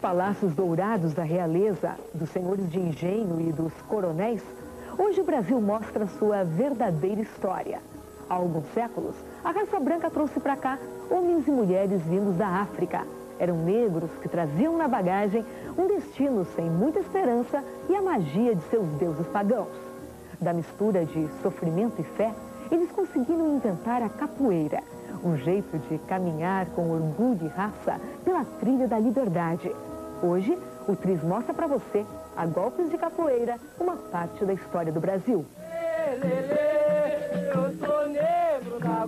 palácios dourados da realeza, dos senhores de engenho e dos coronéis, hoje o Brasil mostra sua verdadeira história. Há alguns séculos, a raça branca trouxe para cá homens e mulheres vindos da África. Eram negros que traziam na bagagem um destino sem muita esperança e a magia de seus deuses pagãos. Da mistura de sofrimento e fé, eles conseguiram inventar a capoeira, um jeito de caminhar com orgulho e raça pela trilha da liberdade. Hoje, o Tris mostra para você, a golpes de capoeira, uma parte da história do Brasil. Eu sou negro da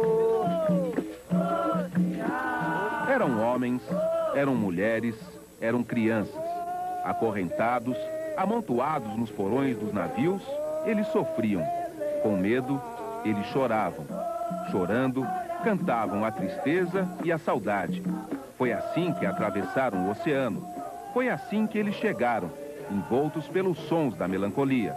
Eram homens, eram mulheres, eram crianças. Acorrentados, amontoados nos porões dos navios, eles sofriam. Com medo, eles choravam. Chorando, cantavam a tristeza e a saudade. Foi assim que atravessaram o oceano. Foi assim que eles chegaram, envoltos pelos sons da melancolia.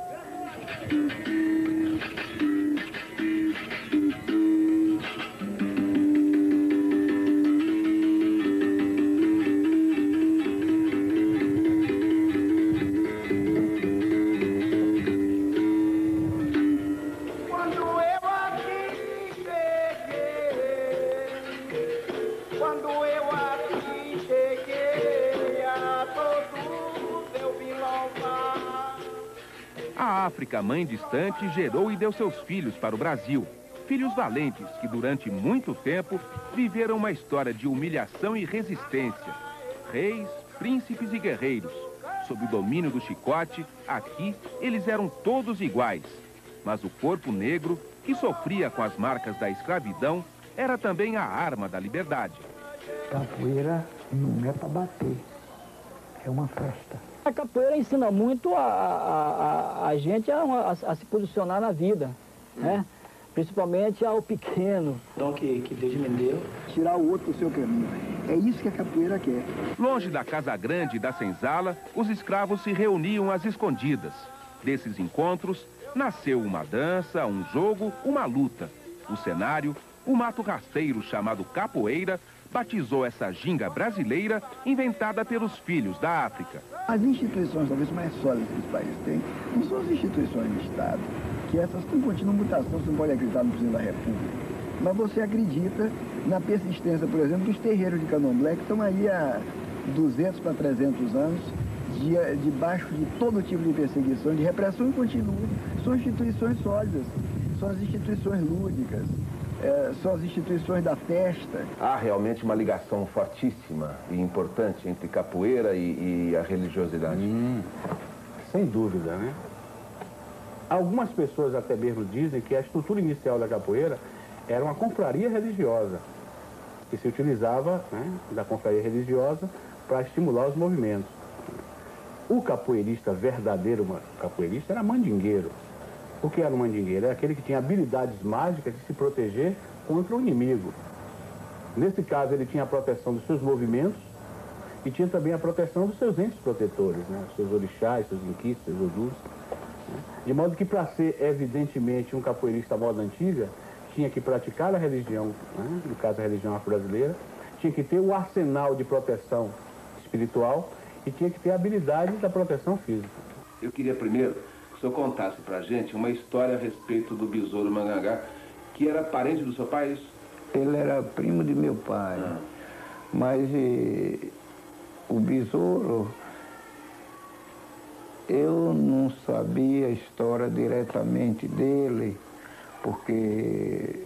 A África, mãe distante, gerou e deu seus filhos para o Brasil. Filhos valentes que durante muito tempo viveram uma história de humilhação e resistência. Reis, príncipes e guerreiros. Sob o domínio do chicote, aqui eles eram todos iguais. Mas o corpo negro, que sofria com as marcas da escravidão, era também a arma da liberdade. Capoeira não é para bater, é uma festa. A capoeira ensina muito a gente a se posicionar na vida, né? Principalmente ao pequeno. Então que Deus me deu, tirar o outro do seu caminho. É isso que a capoeira quer. Longe da Casa Grande e da Senzala, os escravos se reuniam às escondidas. Desses encontros, nasceu uma dança, um jogo, uma luta. O cenário, o mato rasteiro chamado capoeira, batizou essa ginga brasileira inventada pelos filhos da África. As instituições talvez mais sólidas que os países têm não são as instituições de Estado, que essas estão em contínua mutação, você não pode acreditar no presidente da República. Mas você acredita na persistência, por exemplo, dos terreiros de candomblé, que estão aí há 200 para 300 anos, debaixo de todo tipo de perseguição, de repressão e continua. São instituições sólidas, são as instituições lúdicas. São as instituições da festa. Há realmente uma ligação fortíssima e importante entre capoeira e a religiosidade. Sem dúvida, né? Algumas pessoas até mesmo dizem que a estrutura inicial da capoeira era uma confraria religiosa, que se utilizava, né, da confraria religiosa para estimular os movimentos. O capoeirista verdadeiro, capoeirista, era mandingueiro. O que era um mandingueiro? Era aquele que tinha habilidades mágicas de se proteger contra o inimigo. Nesse caso, ele tinha a proteção dos seus movimentos e tinha também a proteção dos seus entes protetores, né? Seus orixás, seus inquis, seus odus. De modo que, para ser, evidentemente, um capoeirista à moda antiga, tinha que praticar a religião, né? No caso, a religião afro-brasileira, tinha que ter o arsenal de proteção espiritual e tinha que ter a habilidade da proteção física. Eu queria primeiro que o senhor contasse pra gente uma história a respeito do Besouro Mangangá, que era parente do seu pai, isso? Ele era primo de meu pai, mas o Besouro, eu não sabia a história diretamente dele, porque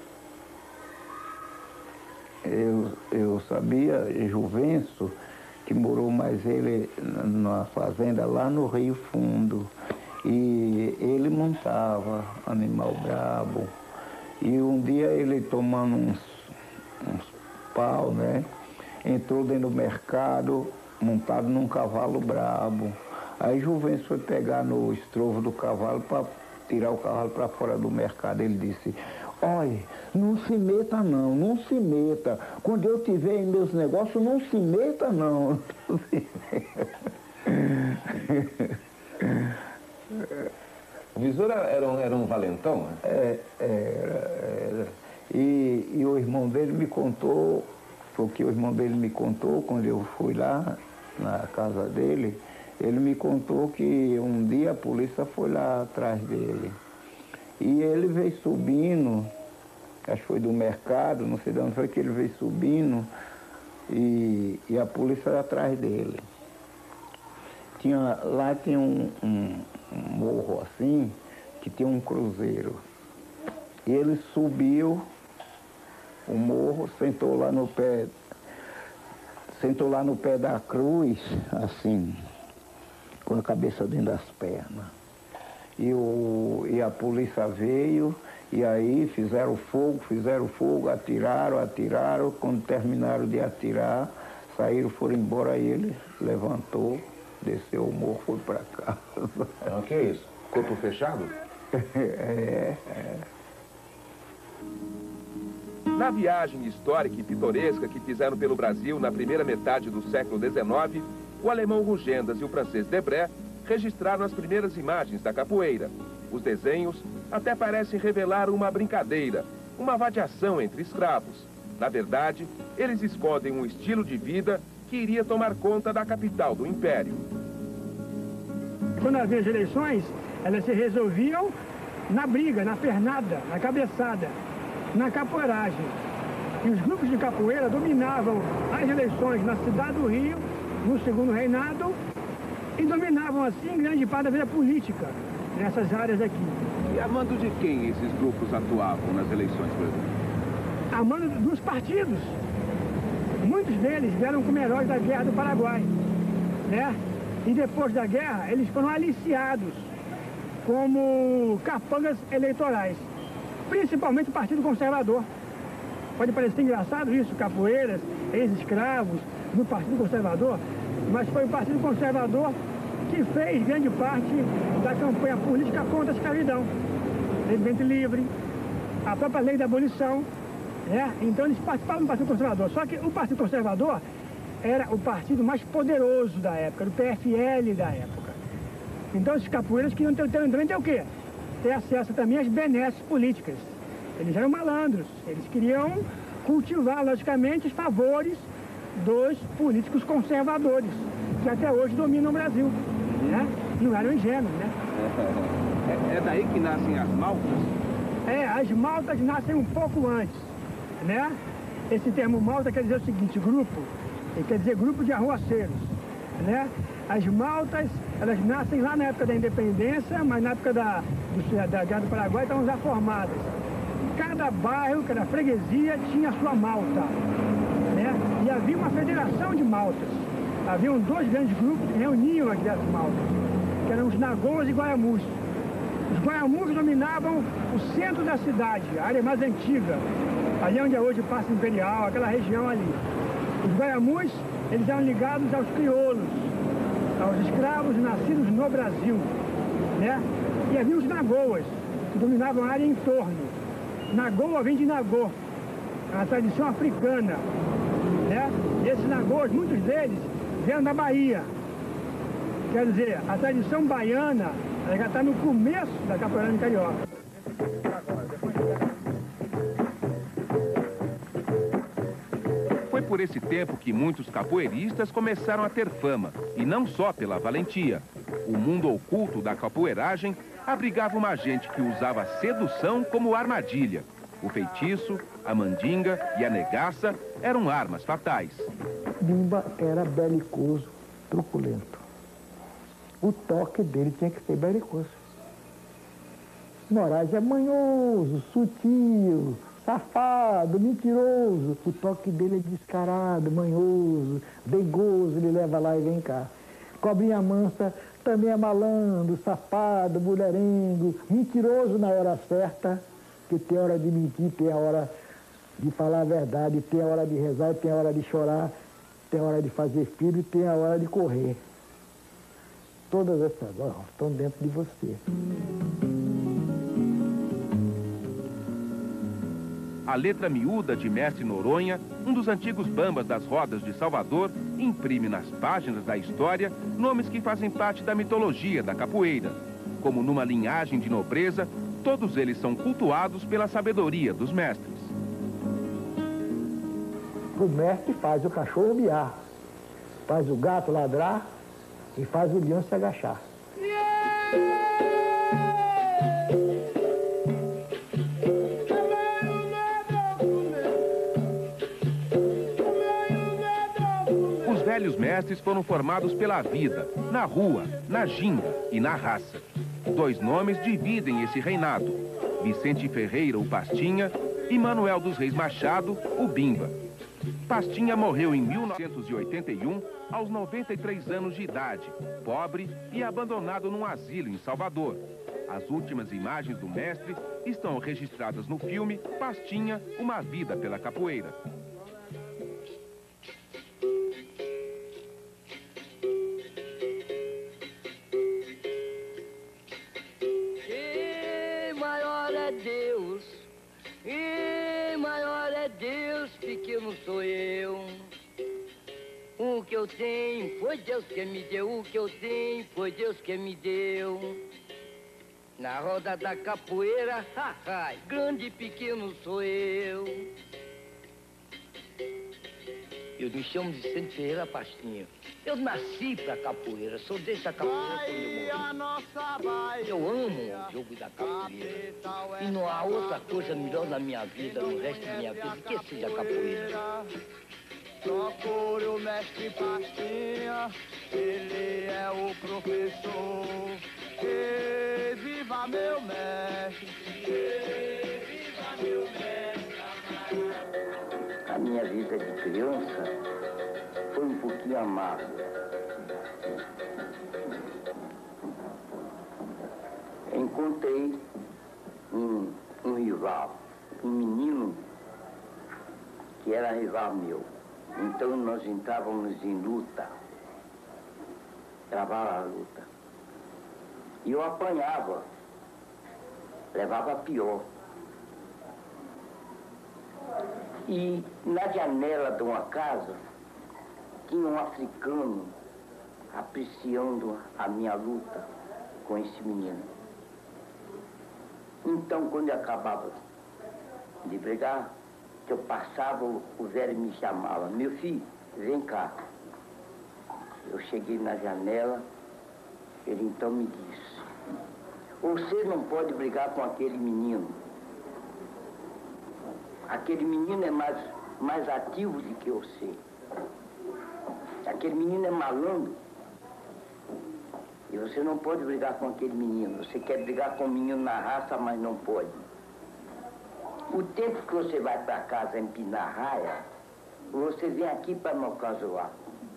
eu sabia Juvenço, que morou mais ele na fazenda lá no Rio Fundo. E ele montava animal brabo. E um dia ele tomando uns pau, né? Entrou dentro do mercado, montado num cavalo brabo. Aí Juventus foi pegar no estrovo do cavalo para tirar o cavalo para fora do mercado. Ele disse: olha, não se meta não, não se meta. Quando eu tiver em meus negócios, não se meta não. O Besouro era um valentão, né? Era. E o irmão dele me contou, foi o que o irmão dele me contou quando eu fui lá na casa dele, ele me contou que um dia a polícia foi lá atrás dele. E ele veio subindo, acho que foi do mercado, não sei de onde foi que ele veio subindo, e a polícia atrás dele. Lá tinha um morro assim, que tinha um cruzeiro. E ele subiu o morro, sentou lá no pé da cruz, assim, com a cabeça dentro das pernas. E a polícia veio, e aí fizeram fogo, atiraram, quando terminaram de atirar, saíram, foram embora, e ele levantou, desceu o morro, foi para casa. O que é isso? Corpo fechado? Na viagem histórica e pitoresca que fizeram pelo Brasil na primeira metade do século XIX, o alemão Rugendas e o francês Debré registraram as primeiras imagens da capoeira. Os desenhos até parecem revelar uma brincadeira, uma vadiação entre escravos. Na verdade, eles escondem um estilo de vida que iria tomar conta da capital do Império. Quando havia as eleições, elas se resolviam na briga, na pernada, na cabeçada, na capoeiragem. E os grupos de capoeira dominavam as eleições na cidade do Rio, no segundo reinado, e dominavam assim grande parte da vida política nessas áreas aqui. E a mando de quem esses grupos atuavam nas eleições, por exemplo? A mando dos partidos. Muitos deles vieram como heróis da Guerra do Paraguai, né? E depois da guerra, eles foram aliciados como capangas eleitorais, principalmente o Partido Conservador. Pode parecer engraçado isso, capoeiras, ex-escravos no Partido Conservador, mas foi o Partido Conservador que fez grande parte da campanha política contra a escravidão. Lei do ventre livre, a própria lei da abolição, né? Então eles participavam do Partido Conservador. Só que o Partido Conservador era o partido mais poderoso da época, do PFL da época. Então esses capoeiras queriam ter o quê? Ter acesso também às benesses políticas. Eles eram malandros, eles queriam cultivar, logicamente, os favores dos políticos conservadores, que até hoje dominam o Brasil, né? Não eram ingênuos, né? É daí que nascem as maltas? As maltas nascem um pouco antes, né? Esse termo malta quer dizer o seguinte, grupo, ele quer dizer grupo de arruaceiros, né? As maltas, elas nascem lá na época da independência, mas na época da Guerra do Paraguai estavam já formadas. Cada bairro, cada freguesia tinha a sua malta, né? E havia uma federação de maltas. Haviam dois grandes grupos que reuniam as diversas maltas, que eram os Nagoas e Guaiamus. Os Guaiamus dominavam o centro da cidade, a área mais antiga, ali onde é hoje o Paço Imperial, aquela região ali. Os Guaiamus, eles eram ligados aos crioulos, aos escravos nascidos no Brasil, né? E havia os Nagoas, que dominavam a área em torno. Nagoa vem de Nagô, é uma tradição africana, né? E esses Nagoas, muitos deles, vieram da Bahia. Quer dizer, a tradição baiana, ela já está no começo da capoeira carioca. Foi por esse tempo que muitos capoeiristas começaram a ter fama, e não só pela valentia. O mundo oculto da capoeiragem abrigava uma gente que usava a sedução como armadilha. O feitiço, a mandinga e a negaça eram armas fatais. Bimba era belicoso, truculento. O toque dele tinha que ser belicoso. Moraes é manhoso, sutil, safado, mentiroso. O toque dele é descarado, manhoso, dengoso, ele leva lá e vem cá. Cobrinha mansa também é malandro, safado, mulherengo, mentiroso na hora certa, que tem hora de mentir, tem a hora de falar a verdade, tem a hora de rezar, tem a hora de chorar, tem a hora de fazer filho e tem a hora de correr. Todas essas horas estão dentro de você. A letra miúda de Mestre Noronha, um dos antigos bambas das rodas de Salvador, imprime nas páginas da história nomes que fazem parte da mitologia da capoeira. Como numa linhagem de nobreza, todos eles são cultuados pela sabedoria dos mestres. O mestre faz o cachorro miar. faz o gato ladrar e faz o leão se agachar. Os velhos mestres foram formados pela vida, na rua, na ginga e na raça. 2 nomes dividem esse reinado: Vicente Ferreira, o Pastinha, e Manuel dos Reis Machado, o Bimba. Pastinha morreu em 1981, aos 93 anos de idade, pobre e abandonado num asilo em Salvador. As últimas imagens do mestre estão registradas no filme Pastinha, Uma Vida pela Capoeira. E maior é Deus, e maior é Deus, pequeno sou eu. O que eu tenho foi Deus que me deu, o que eu tenho foi Deus que me deu. Na roda da capoeira, grande e pequeno sou eu. Eu me chamo Vicente Ferreira Pastinha. Eu nasci pra capoeira, sou dessa capoeira quando eu amo o jogo da capoeira. E não há outra coisa melhor na minha vida, no resto da minha vida, que seja capoeira. Procure o mestre Pastinha, ele é o professor. E viva meu mestre, viva meu mestre. A minha vida de criança foi um pouquinho amarga. Encontrei um rival, um menino que era rival meu. Então nós entrávamos em luta, travava a luta. E eu apanhava, levava pior. E na janela de uma casa, tinha um africano apreciando a minha luta com esse menino. Então, quando eu acabava de brigar, que eu passava, o velho me chamava: meu filho, vem cá. Eu cheguei na janela, ele então me disse: você não pode brigar com aquele menino. Aquele menino é mais ativo do que você. Aquele menino é malandro. E você não pode brigar com aquele menino. Você quer brigar com o menino na raça, mas não pode. O tempo que você vai para casa empinar raia, você vem aqui para me ocasionar.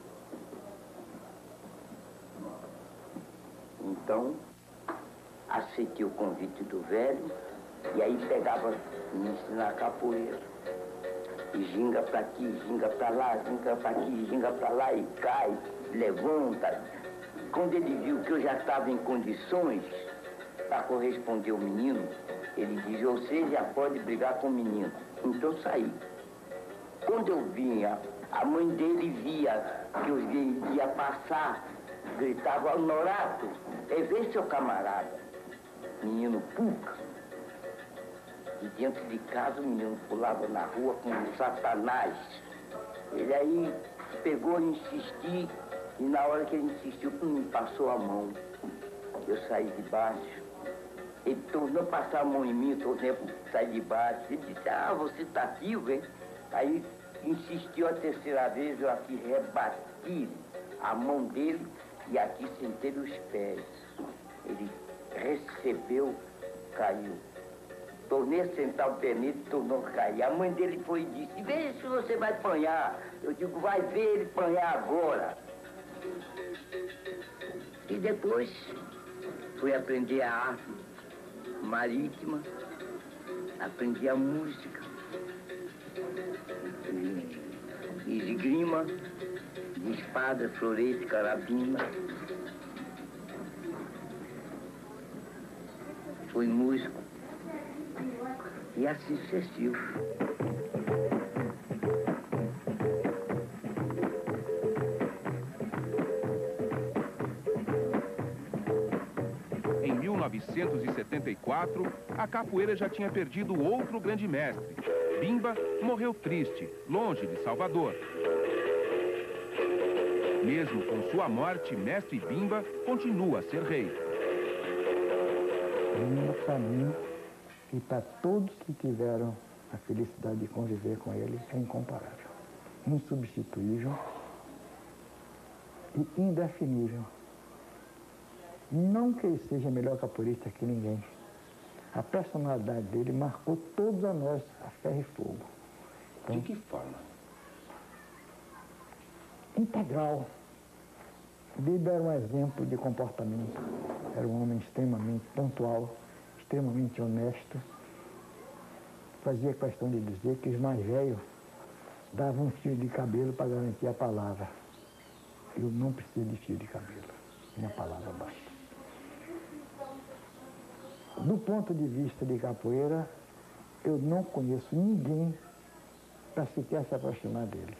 Então, aceitei o convite do velho, e aí pegava me ensinar capoeira. E ginga para aqui, ginga para lá, ginga para aqui, ginga para lá, e cai, levanta. Quando ele viu que eu já estava em condições para corresponder ao menino, ele disse: você já pode brigar com o menino. Então saí. Quando eu vinha, a mãe dele via que eu ia passar, gritava: Norato, vê seu camarada. Menino Puca. E dentro de casa o menino pulava na rua como um satanás. Ele aí pegou e insistiu, e na hora que ele insistiu, me passou a mão. Eu saí de baixo. Ele tornou passar a mão em mim, tornei a sair de baixo. Ele disse: ah, você está vivo, hein? Aí insistiu a terceira vez, eu aqui rebati a mão dele e aqui sentei os pés. Ele recebeu, caiu. Tornei a sentar o pé nele, tornou a cair. A mãe dele foi e disse: veja se você vai apanhar. Eu digo: vai ver ele apanhar agora. E depois fui aprender a arte marítima, aprendi a música, e de grima, de espada, florete, carabina. Fui músico. E assim sucessivo. Em 1974, a capoeira já tinha perdido outro grande mestre. Bimba morreu triste, longe de Salvador. Mesmo com sua morte, Mestre Bimba continua a ser rei. Bimba, para mim, e para todos que tiveram a felicidade de conviver com ele, é incomparável, insubstituível e indefinível. Não que ele seja melhor capoeirista que ninguém. A personalidade dele marcou todos a nós, a ferro e fogo. Então, de que forma? Integral. Bimba era um exemplo de comportamento. Era um homem extremamente pontual, extremamente honesto. Fazia questão de dizer que os mais velhos davam um fio de cabelo para garantir a palavra. Eu não preciso de fio de cabelo. Minha palavra basta. Do ponto de vista de capoeira, eu não conheço ninguém para sequer se aproximar dele.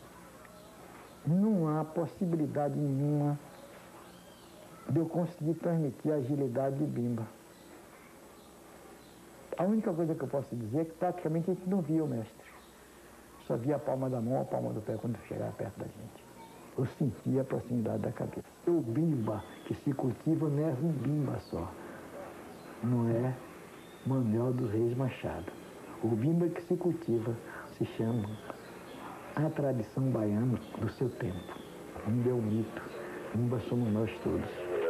Não há possibilidade nenhuma de eu conseguir transmitir a agilidade de Bimba. A única coisa que eu posso dizer é que praticamente a gente não via o mestre. Só via a palma da mão, a palma do pé quando chegava perto da gente. Eu sentia a proximidade da cabeça. O Bimba que se cultiva não é um Bimba só. Não é Manuel dos Reis Machado. O Bimba que se cultiva se chama a tradição baiana do seu tempo. Bimba é o mito. Bimba somos nós todos.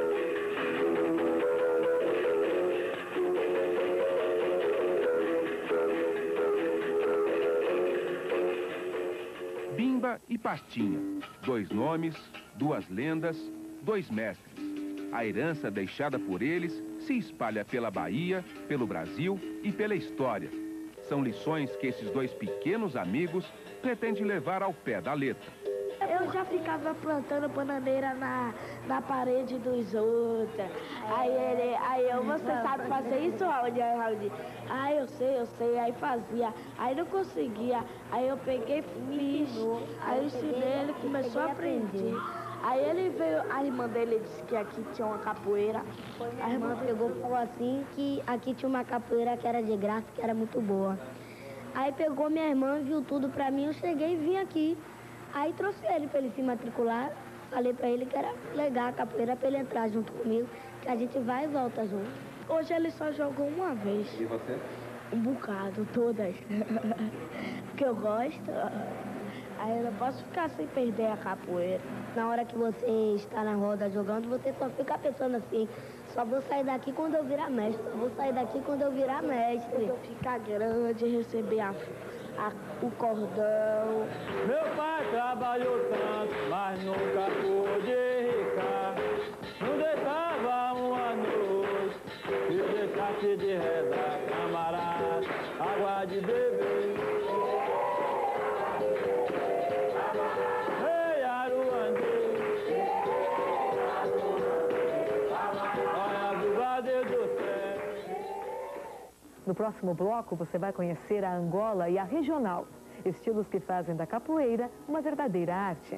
Bimba e Pastinha. 2 nomes, 2 lendas, 2 mestres. A herança deixada por eles se espalha pela Bahia, pelo Brasil e pela história. São lições que esses 2 pequenos amigos pretendem levar ao pé da letra. Eu já ficava plantando bananeira na parede dos outros. Você sabe fazer isso, Raul? Eu sei. Aí fazia. Aí não conseguia. Aí eu peguei, fiz. Aí eu ensinei, ele começou a aprender. Aí ele veio, a irmã dele disse que aqui tinha uma capoeira. A irmã pegou e falou assim que aqui tinha uma capoeira que era de graça, que era muito boa. Aí pegou minha irmã, viu tudo pra mim, eu cheguei e vim aqui. Aí trouxe ele pra ele se matricular. Falei pra ele que era legal a capoeira pra ele entrar junto comigo, que a gente vai e volta junto. Hoje ele só jogou uma vez. E você? Um bocado, todas. Porque eu gosto. Aí eu não posso ficar sem perder a capoeira. Na hora que você está na roda jogando, você só fica pensando assim, só vou sair daqui quando eu virar mestre, só vou sair daqui quando eu virar mestre. Quando eu ficar grande, receber o cordão. Meu pai trabalhou tanto, mas nunca pôde ricar. Não deitava uma noite, e deixasse de rezar, camarada, água de beber. Ei, Aruandê, olha do Brasil do céu. No próximo bloco, você vai conhecer a Angola e a regional, estilos que fazem da capoeira uma verdadeira arte.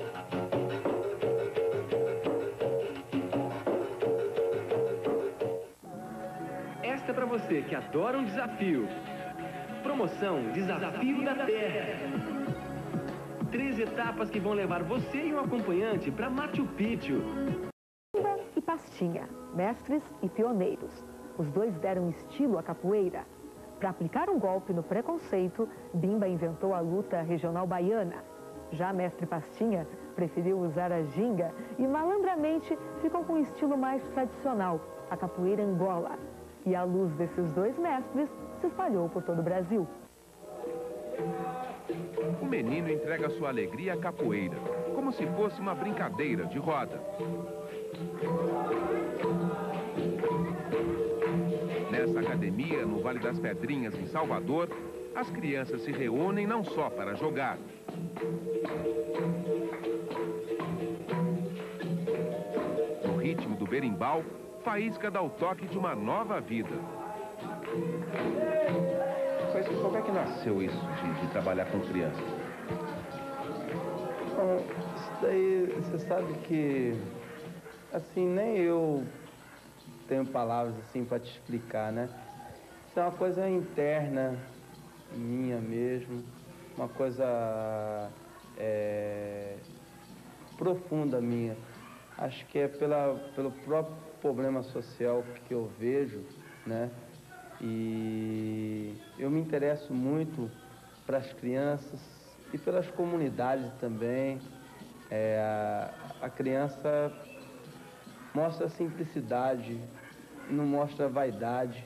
Esta é para você que adora um desafio. Promoção Desafio da Terra. 3 etapas que vão levar você e um acompanhante para Machu Picchu. Bimba e Pastinha, mestres e pioneiros. Os 2 deram estilo à capoeira. Para aplicar um golpe no preconceito, Bimba inventou a luta regional baiana. Já mestre Pastinha preferiu usar a ginga e malandramente ficou com um estilo mais tradicional, a capoeira Angola. E a luz desses 2 mestres se espalhou por todo o Brasil. O menino entrega sua alegria à capoeira, como se fosse uma brincadeira de roda. Nessa academia, no Vale das Pedrinhas, em Salvador, as crianças se reúnem não só para jogar. No ritmo do berimbau, Faísca dá o toque de uma nova vida. Como é que nasceu isso de trabalhar com crianças? Bom, isso daí, você sabe que, assim, nem eu tenho palavras assim para te explicar, né? Isso é uma coisa interna, minha mesmo, uma coisa profunda minha. Acho que é pelo próprio problema social que eu vejo, né? E eu me interesso muito para as crianças e pelas comunidades também. A criança mostra simplicidade, não mostra vaidade.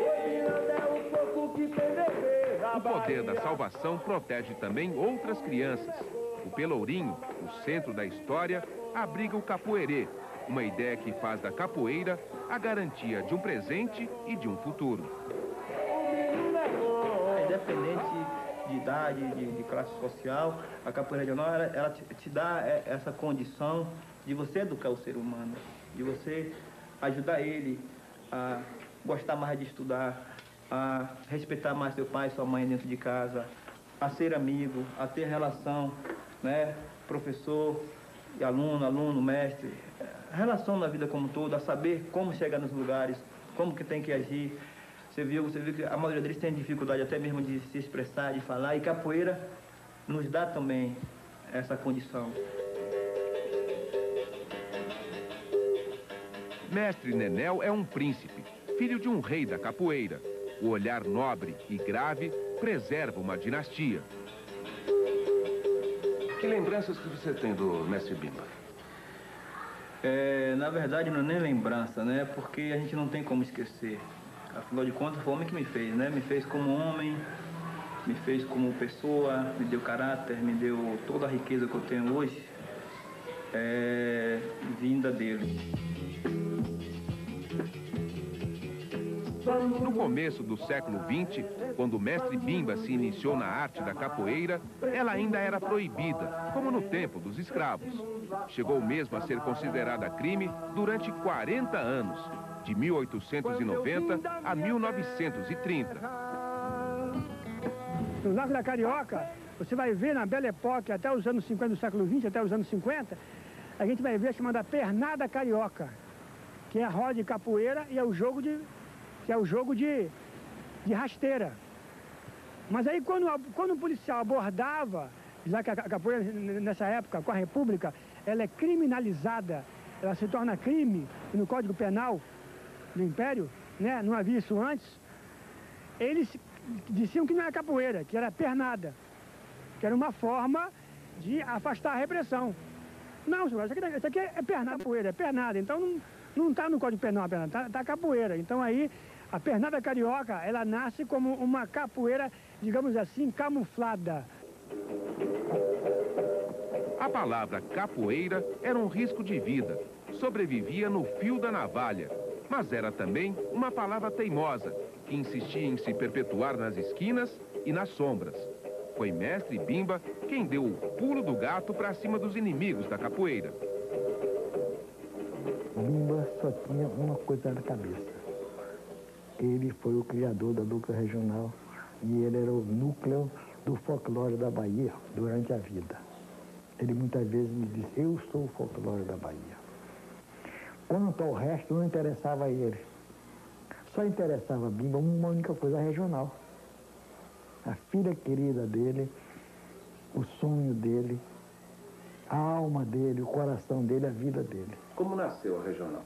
O poder da salvação protege também outras crianças. O Pelourinho, o centro da história, abriga o capoeirê, uma ideia que faz da capoeira a garantia de um presente e de um futuro. Independente de idade, de classe social, a capoeira regional, ela te dá essa condição de você educar o ser humano, de você ajudar ele a gostar mais de estudar, a respeitar mais seu pai e sua mãe dentro de casa, a ser amigo, a ter relação, né, professor e aluno, aluno, mestre, relação na vida como um todo, a saber como chegar nos lugares, como que tem que agir. Você viu que a maioria deles tem dificuldade até mesmo de se expressar, de falar, e capoeira nos dá também essa condição. Mestre Nenel é um príncipe, filho de um rei da capoeira. O olhar nobre e grave preserva uma dinastia. Que lembranças que você tem do mestre Bimba? Na verdade, não é nem lembrança, né? Porque a gente não tem como esquecer. Afinal de contas, foi o homem que me fez, né? Me fez como homem, me fez como pessoa, me deu caráter, me deu toda a riqueza que eu tenho hoje, vinda dele. No começo do século XX, quando o mestre Bimba se iniciou na arte da capoeira, ela ainda era proibida, como no tempo dos escravos. Chegou mesmo a ser considerada crime durante 40 anos, de 1890 a 1930. No Largo da Carioca, você vai ver na Belle Époque, até os anos 50 do século XX, até os anos 50, a gente vai ver a chamada pernada carioca, que é a roda de capoeira e é o jogo de rasteira. Mas aí quando o policial abordava, já que a capoeira nessa época, com a República, ela é criminalizada, ela se torna crime no Código Penal do Império, né? Não havia isso antes, eles diziam que não era capoeira, que era pernada, que era uma forma de afastar a repressão. Não, senhor, isso aqui é pernada, capoeira, é pernada, então não está no Código Penal a pernada, está capoeira. Então aí a pernada carioca, ela nasce como uma capoeira, digamos assim, camuflada. A palavra capoeira era um risco de vida, sobrevivia no fio da navalha, mas era também uma palavra teimosa, que insistia em se perpetuar nas esquinas e nas sombras. Foi mestre Bimba quem deu o pulo do gato para cima dos inimigos da capoeira. Bimba só tinha uma coisa na cabeça. Ele foi o criador da Núcleo Regional e ele era o núcleo do folclore da Bahia durante a vida. Ele muitas vezes me disse, eu sou o folclore da Bahia. Quanto ao resto, não interessava a ele. Só interessava a Bimba uma única coisa, a regional. A filha querida dele, o sonho dele, a alma dele, o coração dele, a vida dele. Como nasceu a regional?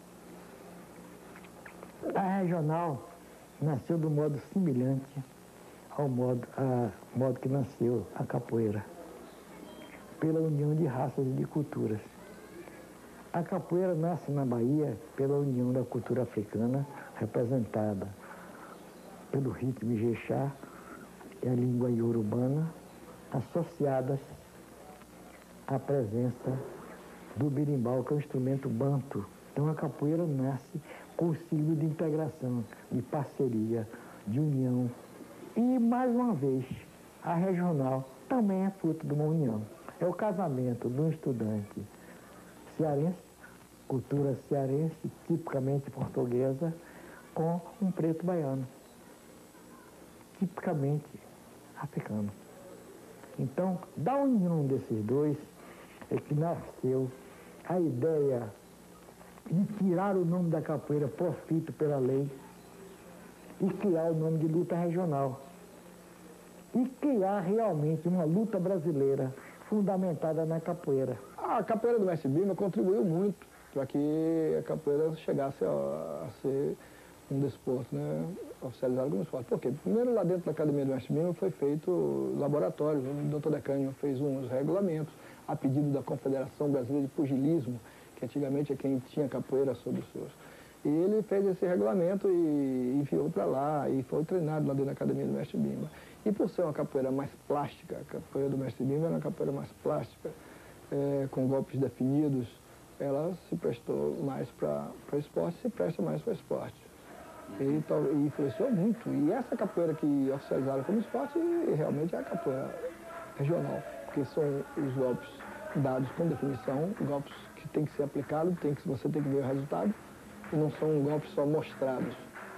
A regional nasceu do modo semelhante ao modo que nasceu a capoeira, pela união de raças e de culturas. A capoeira nasce na Bahia pela união da cultura africana, representada pelo ritmo ijexá e a língua iorubana, associadas à presença do berimbau, que é um instrumento banto. Então a capoeira nasce com o signo de integração, de parceria, de união. E, mais uma vez, a regional também é fruto de uma união. É o casamento de um estudante cearense, cultura cearense, tipicamente portuguesa, com um preto baiano, tipicamente africano. Então, da união desses dois é que nasceu a ideia de tirar o nome da capoeira proscrito pela lei e criar o nome de luta regional. E criar realmente uma luta brasileira fundamentada na capoeira. A capoeira do Mestre Bimba contribuiu muito para que a capoeira chegasse a ser um desporto, né, oficializado como esporte. Por quê? Primeiro, lá dentro da Academia do Mestre Bimba foi feito laboratório, o Dr. Decânio fez uns regulamentos a pedido da Confederação Brasileira de Pugilismo, que antigamente é quem tinha capoeira sobre os seus. E ele fez esse regulamento e enviou para lá, e foi treinado lá dentro da Academia do Mestre Bimba. E por ser uma capoeira mais plástica, a capoeira do Mestre Bimba era uma capoeira mais plástica, com golpes definidos, ela se prestou mais para o esporte, se presta mais para o esporte. E influenciou muito. E essa capoeira que oficializaram como esporte realmente é a capoeira regional, porque são os golpes dados com definição, golpes que tem que ser aplicados, você tem que ver o resultado, e não são golpes só mostrados.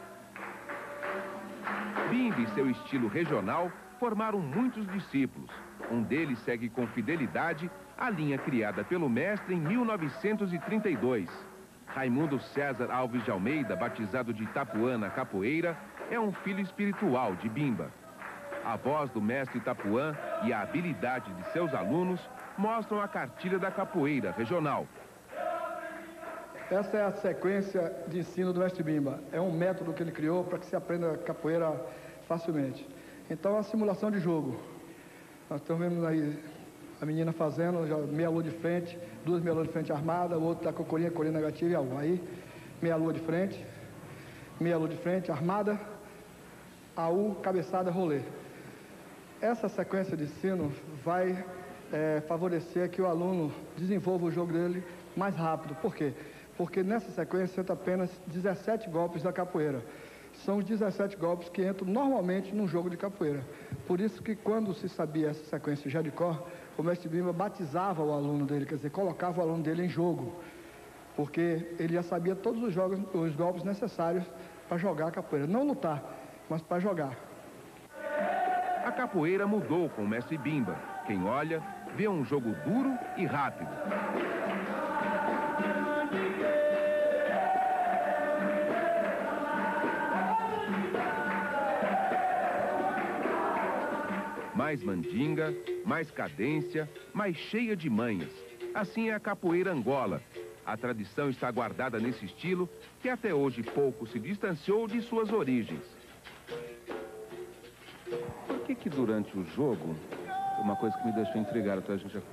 Bimba e seu estilo regional formaram muitos discípulos. Um deles segue com fidelidade a linha criada pelo mestre em 1932. Raimundo César Alves de Almeida, batizado de Itapuã na capoeira, é um filho espiritual de Bimba. A voz do mestre Itapuã e a habilidade de seus alunos mostram a cartilha da capoeira regional. Essa é a sequência de ensino do mestre Bimba. É um método que ele criou para que se aprenda capoeira facilmente. Então, a simulação de jogo. Nós estamos vendo aí a menina fazendo, já meia lua de frente, duas meia lua de frente armada, o outro está com corinha negativa e AU. Aí, meia lua de frente, armada, AU, cabeçada, rolê. Essa sequência de ensino vai favorecer que o aluno desenvolva o jogo dele mais rápido. Por quê? Porque nessa sequência entra apenas 17 golpes da capoeira. São os 17 golpes que entram normalmente num jogo de capoeira. Por isso que quando se sabia essa sequência já de cor, o mestre Bimba batizava o aluno dele, quer dizer, colocava o aluno dele em jogo. Porque ele já sabia todos os golpes necessários para jogar a capoeira. Não lutar, mas para jogar. A capoeira mudou com o mestre Bimba. Quem olha, vê um jogo duro e rápido. Mais mandinga, mais cadência, mais cheia de manhas. Assim é a capoeira Angola. A tradição está guardada nesse estilo que até hoje pouco se distanciou de suas origens. Por que durante o jogo, uma coisa que me deixou intrigado,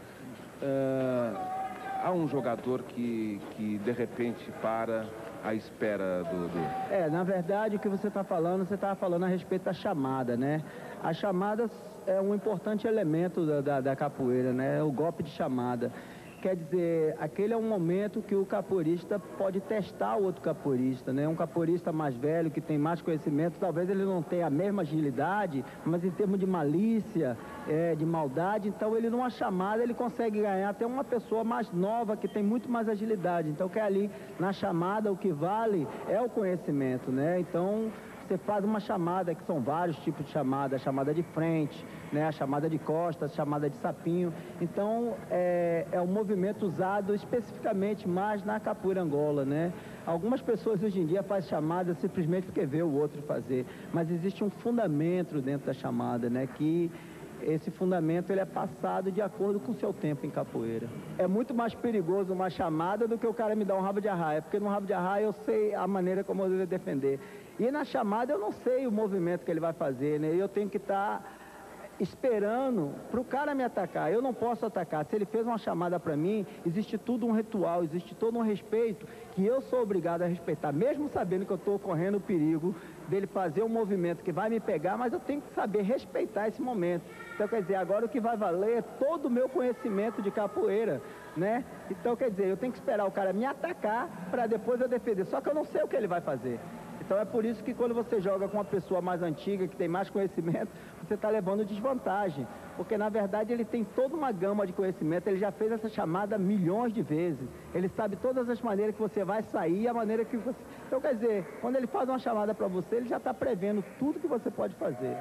há um jogador que de repente para à espera do... Na verdade, o que você está falando a respeito da chamada, né? A chamada é um importante elemento da capoeira, né? O golpe de chamada. Quer dizer, aquele é um momento que o capoeirista pode testar o outro capoeirista, né? Um capoeirista mais velho, que tem mais conhecimento, talvez ele não tenha a mesma agilidade, mas em termos de malícia, de maldade, então ele numa chamada ele consegue ganhar até uma pessoa mais nova, que tem muito mais agilidade. Então, que ali na chamada o que vale é o conhecimento, né? Então, você faz uma chamada, que são vários tipos de chamada, a chamada de frente, né, a chamada de costas, a chamada de sapinho. Então, é um movimento usado especificamente mais na capoeira Angola, né? Algumas pessoas hoje em dia fazem chamada simplesmente porque vê o outro fazer, mas existe um fundamento dentro da chamada, né, que esse fundamento ele é passado de acordo com o seu tempo em capoeira. É muito mais perigoso uma chamada do que o cara me dar um rabo de arraia, porque no rabo de arraia eu sei a maneira como eu devo defender. E na chamada eu não sei o movimento que ele vai fazer, né? Eu tenho que estar esperando para o cara me atacar. Eu não posso atacar. Se ele fez uma chamada para mim, existe tudo um ritual, existe todo um respeito que eu sou obrigado a respeitar, mesmo sabendo que eu estou correndo o perigo dele fazer um movimento que vai me pegar, mas eu tenho que saber respeitar esse momento. Então, quer dizer, agora o que vai valer é todo o meu conhecimento de capoeira, né? Então, quer dizer, eu tenho que esperar o cara me atacar para depois eu defender. Só que eu não sei o que ele vai fazer. Então é por isso que quando você joga com uma pessoa mais antiga, que tem mais conhecimento, você está levando desvantagem. Porque na verdade ele tem toda uma gama de conhecimento, ele já fez essa chamada milhões de vezes. Ele sabe todas as maneiras que você vai sair, a maneira que você... Então quer dizer, quando ele faz uma chamada para você, ele já está prevendo tudo que você pode fazer.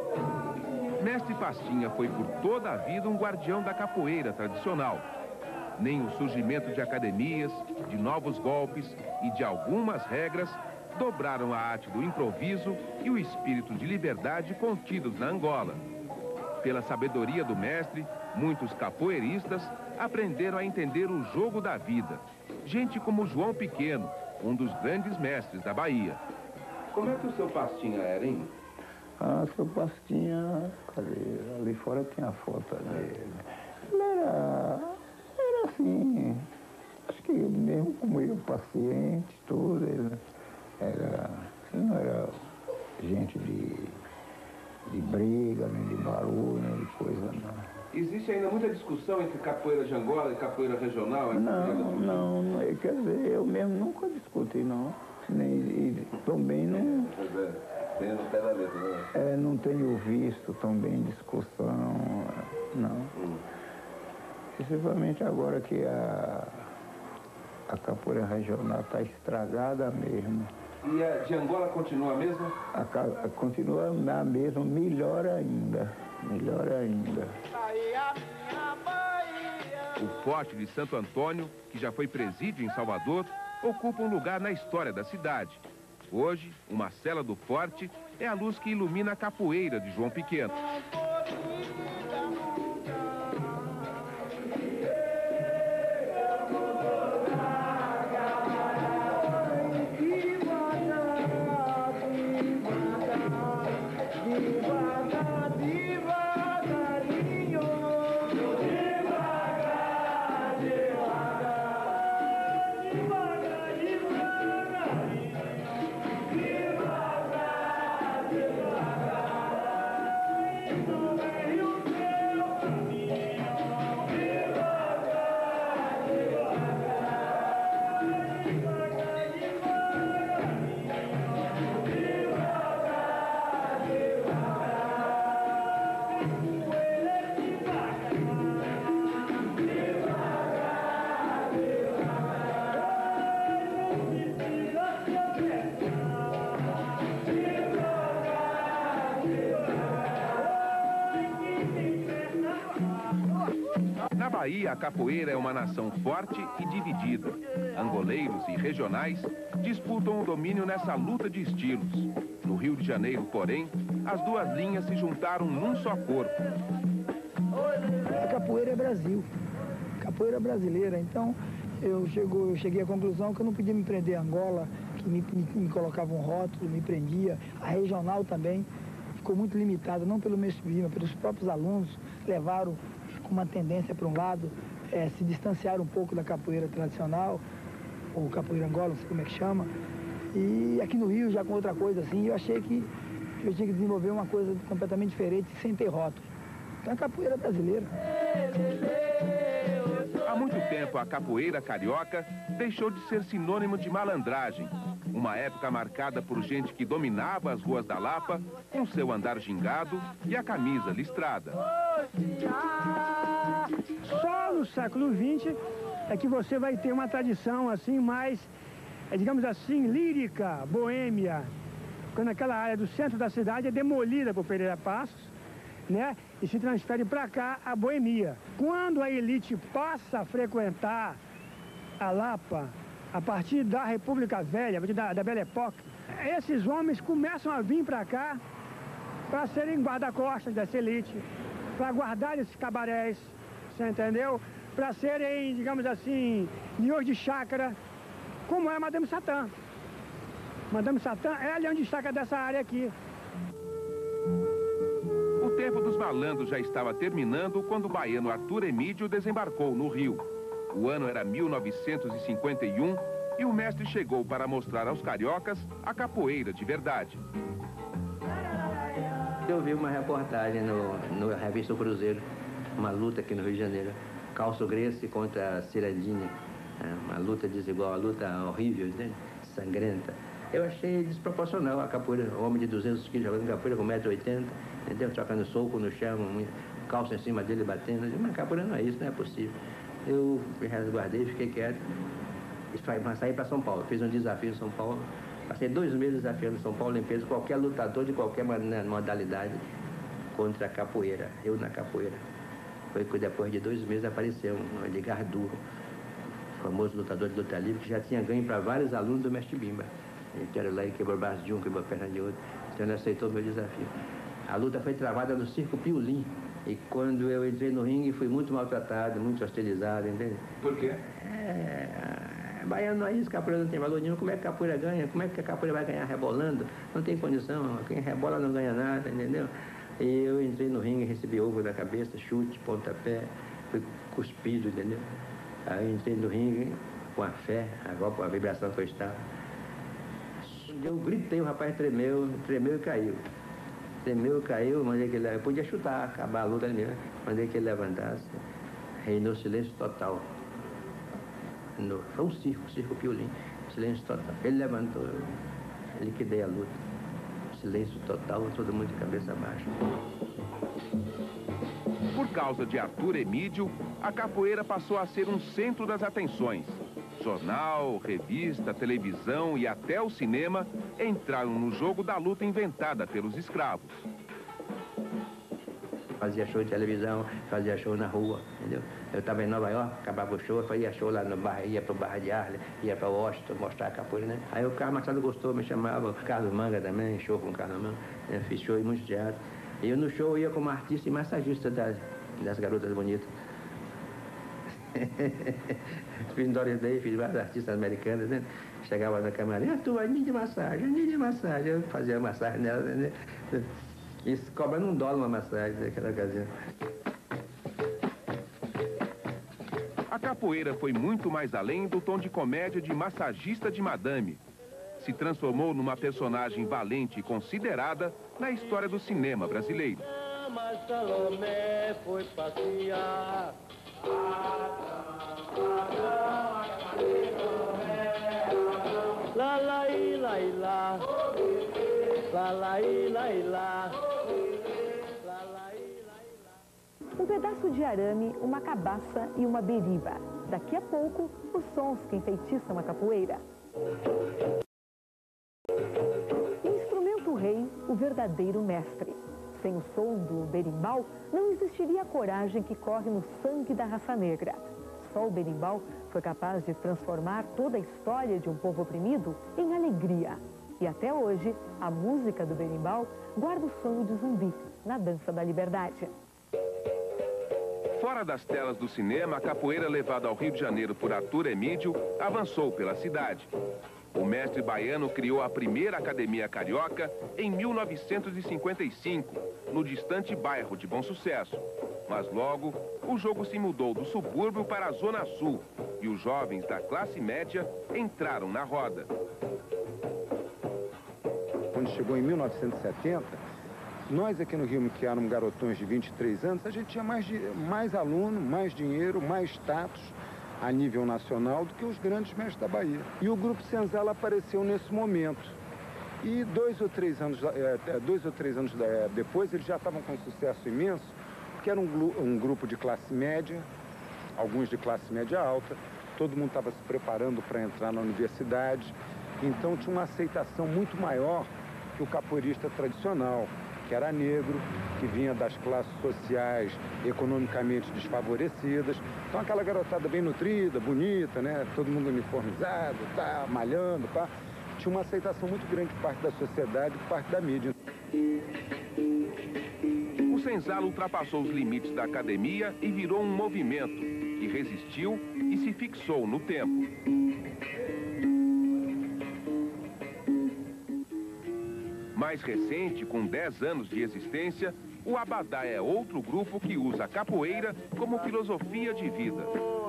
Mestre Pastinha foi por toda a vida um guardião da capoeira tradicional. Nem o surgimento de academias, de novos golpes e de algumas regras dobraram a arte do improviso e o espírito de liberdade contidos na Angola. Pela sabedoria do mestre, muitos capoeiristas aprenderam a entender o jogo da vida. Gente como João Pequeno, um dos grandes mestres da Bahia. Como é que o seu Pastinha era, hein? Ah, seu Pastinha, cadê? Ali fora tem a foto dele. Ele era assim, acho que mesmo como eu, paciente, tudo, ele era, assim, não era gente de briga, nem de barulho, nem de coisa, não. Existe ainda muita discussão entre capoeira de Angola e capoeira regional? Não, quer dizer, eu mesmo nunca discuti, não. E também não... Tem no pé da letra, né? Não tenho visto também discussão, não. Principalmente agora que a capoeira regional está estragada mesmo. E a de Angola continua a mesma? Continua a mesma, melhor ainda. Melhor ainda. O Forte de Santo Antônio, que já foi presídio em Salvador, ocupa um lugar na história da cidade. Hoje, uma cela do Forte é a luz que ilumina a capoeira de João Pequeno. Na Bahia, a capoeira é uma nação forte e dividida. Angoleiros e regionais disputam o domínio nessa luta de estilos. No Rio de Janeiro, porém, as duas linhas se juntaram num só corpo. A capoeira é Brasil, capoeira brasileira. Então, eu cheguei à conclusão que eu não podia me prender a Angola, que me colocava um rótulo, me prendia. A regional também ficou muito limitada, não pelo mestre Bimba, pelos próprios alunos, levaram uma tendência para um lado, se distanciar um pouco da capoeira tradicional, ou capoeira Angola, não sei como é que chama. E aqui no Rio, já com outra coisa assim, eu achei que eu tinha que desenvolver uma coisa completamente diferente, sem ter rótulo. Então, a capoeira brasileira. Há muito tempo, a capoeira carioca deixou de ser sinônimo de malandragem. Uma época marcada por gente que dominava as ruas da Lapa, com seu andar gingado e a camisa listrada. Só no século XX é que você vai ter uma tradição assim mais, digamos assim, lírica, boêmia. Quando aquela área do centro da cidade é demolida por Pereira Passos, né? E se transfere para cá a boemia. Quando a elite passa a frequentar a Lapa, a partir da República Velha, a partir da Belle Époque, esses homens começam a vir para cá para serem guarda-costas dessa elite, para guardar esses cabarés, você entendeu? Para serem, digamos assim, senhores de chácara, como é a Madame Satã. Madame Satã é a leão de chácara dessa área aqui. O tempo dos malandros já estava terminando quando o baiano Arthur Emídio desembarcou no Rio. O ano era 1951 e o mestre chegou para mostrar aos cariocas a verdade. Eu vi uma reportagem no Revista Cruzeiro, uma luta aqui no Rio de Janeiro. Calço Gracie contra Cirandinha. Uma luta desigual, uma luta horrível, né? Sangrenta. Eu achei desproporcional a capoeira, um homem de 200 quilos jogando capoeira com 1,80 m, entendeu? Trocando soco no chão, calça em cima dele batendo. Mas capoeira não é isso, não é possível. Eu me resguardei, fiquei quieto. Saí para São Paulo, fiz um desafio em São Paulo. Passei 2 meses desafiando São Paulo em peso, qualquer lutador de qualquer modalidade contra a capoeira, eu na capoeira. Foi que depois de 2 meses apareceu um Edgar Duro, famoso lutador de luta livre, que já tinha ganho para vários alunos do mestre Bimba. Que era lá e quebrou o braço de um, quebrou a perna de outro. Então ele aceitou o meu desafio. A luta foi travada no Circo Piolim, E quando eu entrei no ringue, fui muito maltratado, muito hostilizado, entende? Por quê? Baiano não é isso, capoeira não tem valor nenhum. Como é que a capoeira ganha? Como é que a capoeira vai ganhar rebolando? Não tem condição, quem rebola não ganha nada, entendeu? E eu entrei no ringue, recebi ovo na cabeça, chute, pontapé, fui cuspido, entendeu? Aí eu entrei no ringue com a fé, a vibração que eu estava. Eu gritei, o rapaz tremeu e caiu. Tremeu e caiu, mandei que ele... Eu podia chutar, acabar a luta ali mesmo. Mandei que ele levantasse. Reinou silêncio total. Foi um circo piolim, silêncio total. Ele levantou, eu liquidei a luta. Silêncio total, todo mundo de cabeça baixa. Por causa de Arthur Emídio, a capoeira passou a ser um centro das atenções. Jornal, revista, televisão e até o cinema entraram no jogo da luta inventada pelos escravos. Fazia show de televisão, fazia show na rua, entendeu? Eu estava em Nova York, acabava o show, eu fazia show lá no bairro, ia para o Barra de Arley, ia para Washington mostrar a capoeira, né? Aí o Carlos Machado gostou, me chamava, Carlos Manga também, show com o Carlos Manga, fiz show em muitos teatros. E eu no show ia como artista e massagista das garotas bonitas. Fiz Doris Day, fiz vários artistas americanos, né? Chegava na camarinha, tu vai de massagem, eu fazia massagem nela, né? Isso cobrando $1 uma massagem naquela ocasião. A capoeira foi muito mais além do tom de comédia de massagista de madame. Se transformou numa personagem valente e considerada na história do cinema brasileiro. Mas Salomé foi passear. Lá, lá, i, lá, i, lá. Lá, lá, i, lá, i, lá. Um pedaço de arame, uma cabaça e uma beriba. Daqui a pouco, os sons que enfeitiçam a capoeira. Instrumento rei, o verdadeiro mestre. Sem o som do berimbau, não existiria a coragem que corre no sangue da raça negra. Só o berimbau foi capaz de transformar toda a história de um povo oprimido em alegria. E até hoje, a música do berimbau guarda o sonho de Zumbi na dança da liberdade. Fora das telas do cinema, a capoeira levada ao Rio de Janeiro por Arthur Emídio avançou pela cidade. O mestre baiano criou a primeira academia carioca em 1955, no distante bairro de Bom Sucesso. Mas logo, o jogo se mudou do subúrbio para a Zona Sul e os jovens da classe média entraram na roda. Quando chegou em 1970, nós aqui no Rio, que éramos garotões de 23 anos, a gente tinha mais aluno, mais dinheiro, mais status a nível nacional do que os grandes mestres da Bahia. E o Grupo Senzala apareceu nesse momento. E 2 ou 3 anos depois, eles já estavam com um sucesso imenso, que era um grupo de classe média, alguns de classe média alta, todo mundo estava se preparando para entrar na universidade, então tinha uma aceitação muito maior que o capoeirista tradicional, que era negro, que vinha das classes sociais economicamente desfavorecidas. Então aquela garotada bem nutrida, bonita, né? Todo mundo uniformizado, tá, malhando, tá? Tinha uma aceitação muito grande por parte da sociedade e por parte da mídia. O Senzala ultrapassou os limites da academia e virou um movimento, que resistiu e se fixou no tempo. Mais recente, com 10 anos de existência, o Abadá é outro grupo que usa a capoeira como filosofia de vida.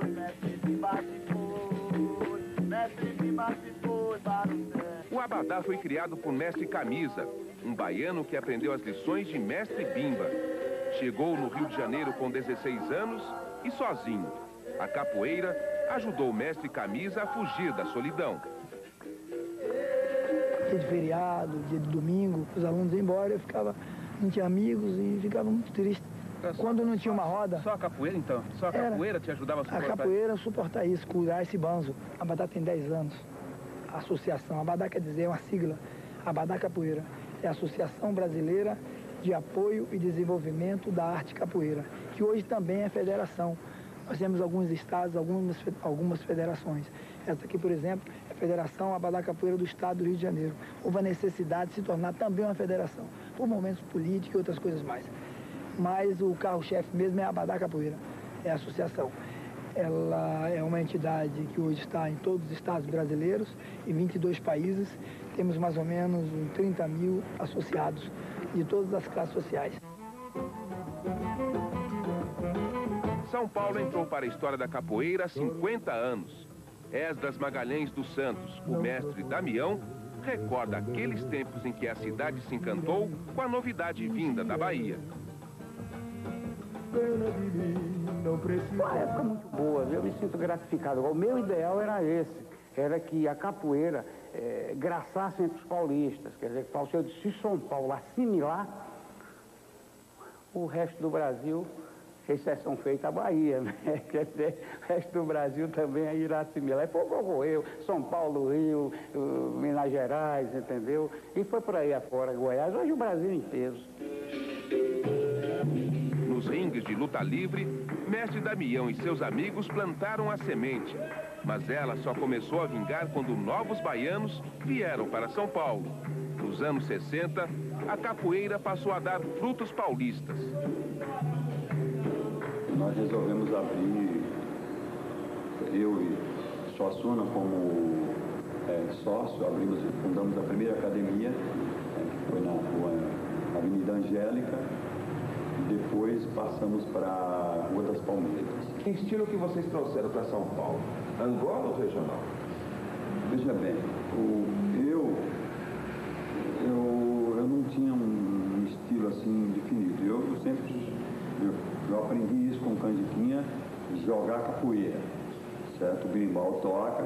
O Abadá foi criado por Mestre Camisa, um baiano que aprendeu as lições de Mestre Bimba. Chegou no Rio de Janeiro com 16 anos e sozinho. A capoeira ajudou o Mestre Camisa a fugir da solidão. Dia de feriado, dia de domingo, os alunos iam embora, eu ficava, não tinha amigos e ficava muito triste. Quando não tinha uma roda... Só a capoeira, então? Só a capoeira te ajudava a suportar? A capoeira suportar isso, curar esse banzo. A Abadá tem 10 anos. A associação, a Abadá quer dizer, é uma sigla. Abadá Capoeira é a Associação Brasileira de Apoio e Desenvolvimento da Arte Capoeira, que hoje também é federação. Nós temos alguns estados, algumas federações. Essa aqui, por exemplo, é a Federação Abadá Capoeira do Estado do Rio de Janeiro. Houve a necessidade de se tornar também uma federação, por momentos políticos e outras coisas mais. mas o carro-chefe mesmo é a Abadá Capoeira, é a associação. Ela é uma entidade que hoje está em todos os estados brasileiros, em 22 países. Temos mais ou menos 30 mil associados de todas as classes sociais. São Paulo entrou para a história da capoeira há 50 anos. Esdras Magalhães dos Santos, o mestre Damião, recorda aqueles tempos em que a cidade se encantou com a novidade vinda da Bahia. Uma época muito boa, eu me sinto gratificado. O meu ideal era esse, era que a capoeira graçasse entre os paulistas, quer dizer, se São Paulo assimilar, o resto do Brasil, exceção feita a Bahia, né? Quer dizer, o resto do Brasil também irá assimilar. Foi ocorreu, São Paulo, Rio, Minas Gerais, entendeu? E foi por aí afora, Goiás, hoje o Brasil inteiro. Nos ringues de luta livre, mestre Damião e seus amigos plantaram a semente. Mas ela só começou a vingar quando novos baianos vieram para São Paulo. Nos anos 60, a capoeira passou a dar frutos paulistas. Nós resolvemos abrir, eu e Suassuna como sócio, fundamos a primeira academia, que foi na Avenida Angélica, e depois passamos para a Rua das Palmeiras. Que estilo que vocês trouxeram para São Paulo? Angola ou regional? Veja bem, eu não tinha um estilo assim definido. Eu aprendi isso com o Canjiquinha, jogar capoeira, certo? O berimbau toca,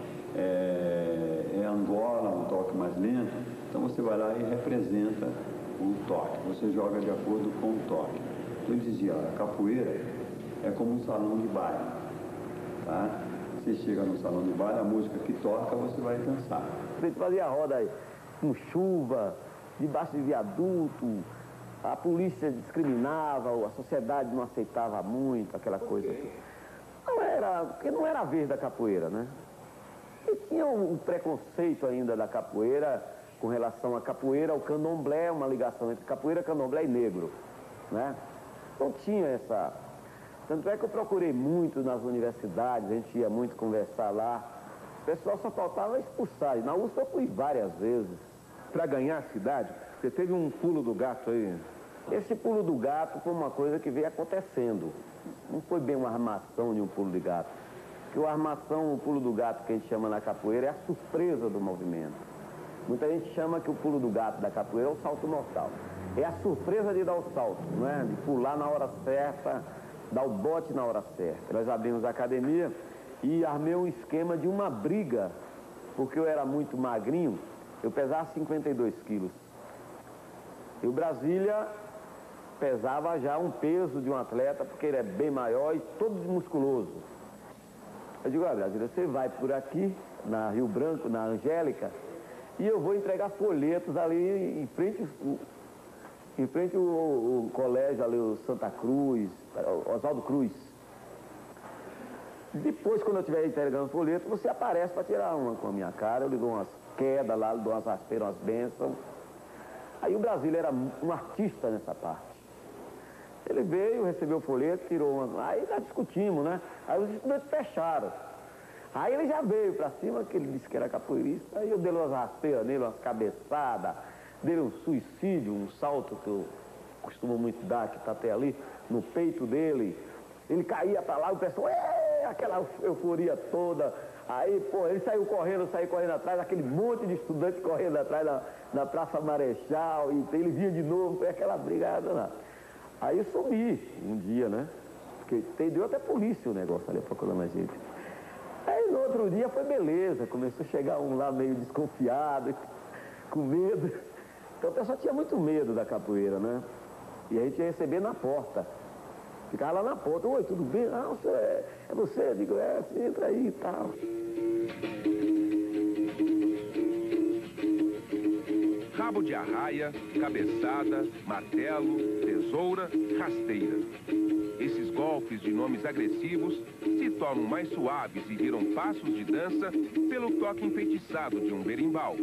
é Angola, um toque mais lento, então você vai lá e representa o toque, você joga de acordo com o toque. Então ele dizia, a capoeira é como um salão de baile, tá? Você chega no salão de baile, a música que toca, você vai dançar. A gente fazia roda aí, com chuva, debaixo de viaduto, a polícia discriminava, a sociedade não aceitava muito aquela coisa. Porque não era a vez da capoeira, né? E tinha um preconceito ainda da capoeira com relação à capoeira, ao candomblé, uma ligação entre capoeira, candomblé e negro, né? Não tinha essa... Tanto é que eu procurei muito nas universidades, a gente ia muito conversar lá, o pessoal só faltava expulsar. Na USP eu fui várias vezes. Para ganhar a cidade, você teve um pulo do gato aí? Esse pulo do gato foi uma coisa que veio acontecendo. Não foi bem uma armação de um pulo de gato. Porque o pulo do gato que a gente chama na capoeira é a surpresa do movimento. Muita gente chama que o pulo do gato da capoeira é o salto mortal. É a surpresa de dar o salto, não é? De pular na hora certa, dar o bote na hora certa. Nós abrimos a academia e armei um esquema de uma briga, porque eu era muito magrinho, eu pesava 52 quilos. E o Brasília pesava já um peso de um atleta, porque ele é bem maior e todo musculoso. Eu digo, olha, Brasília, você vai por aqui, na Rio Branco, na Angélica, e eu vou entregar folhetos ali em frente ao colégio ali, o Santa Cruz, Oswaldo Cruz. Depois, quando eu estiver entregando folheto, você aparece para tirar uma com a minha cara, eu lhe dou umas quedas lá, dou umas raspeiras, umas bênçãos. Aí o Brasília era um artista nessa parte. Ele veio, recebeu o folheto, tirou uma... Aí nós discutimos, né? Aí os estudantes fecharam. Aí ele já veio pra cima, que ele disse que era capoeirista. Aí eu dei umas rasteiras nele, umas cabeçadas, dei um suicídio, um salto que eu costumo muito dar, que tá até ali, no peito dele. Ele caía pra lá, o pessoal, aquela euforia toda. Aí, pô, ele saiu correndo, eu saí correndo atrás, aquele monte de estudante correndo atrás na Praça Marechal, e ele vinha de novo, foi aquela brigada lá. Aí eu subi um dia, né? Porque deu até polícia o negócio ali, procurando a gente. Aí no outro dia foi beleza, começou a chegar um lá meio desconfiado, com medo. Então o pessoal tinha muito medo da capoeira, né? E a gente ia receber na porta. Ficava lá na porta, oi, tudo bem? Ah, é você? Eu digo, você entra aí e tal. Rabo de arraia, cabeçada, martelo, tesoura, rasteira. Esses golpes de nomes agressivos se tornam mais suaves e viram passos de dança pelo toque enfeitiçado de um berimbau.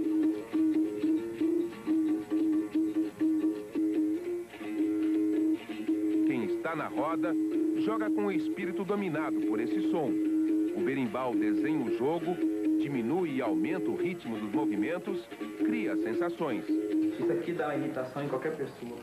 está na roda, joga com o espírito dominado por esse som. O berimbau desenha o jogo, diminui e aumenta o ritmo dos movimentos, cria sensações. Isso aqui dá uma irritação em qualquer pessoa.